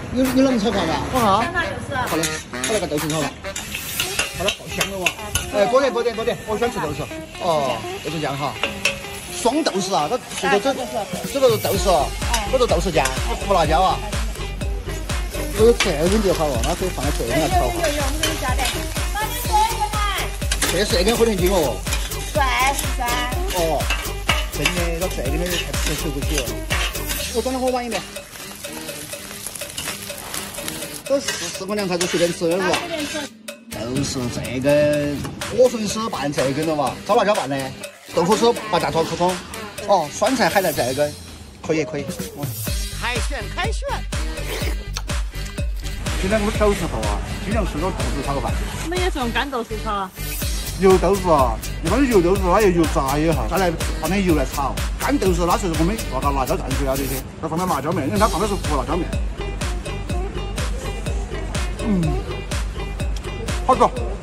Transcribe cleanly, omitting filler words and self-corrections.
有冷炒饭吧？ 我哈。 香肠就是。 好的，我来个豆豉炒饭。好的，好香了哇！哎，多点，我喜欢吃豆豉。哦，豆豉酱哈。双豆豉啊，这这个是豆豉哦，这个豆豉酱，胡辣椒啊。我有这根就好了，那可以放在这根来炒哈。 有，我给你加点。帮你做一个菜。 这是2根火田筋哦。 蒜是蒜。 哦，真的，这根的太吃不起了。我转的火晚一点。这4块2才子随便吃的是吧？就是这根莴笋丝拌这根了嘛，烧辣椒拌的，豆腐丝把大葱铺葱，哦，酸菜海带这根，可以。 海选。 今天我们小时候啊，经常吃个豆豉炒个饭。 我们也是用干豆豉炒啊。 油豆豉啊，一般油豆豉它要油炸一下，再来放点油来炒。干豆豉那是我们做个辣椒蘸水啊这些，再放点辣椒面，因为它放的是胡辣椒面。好吃。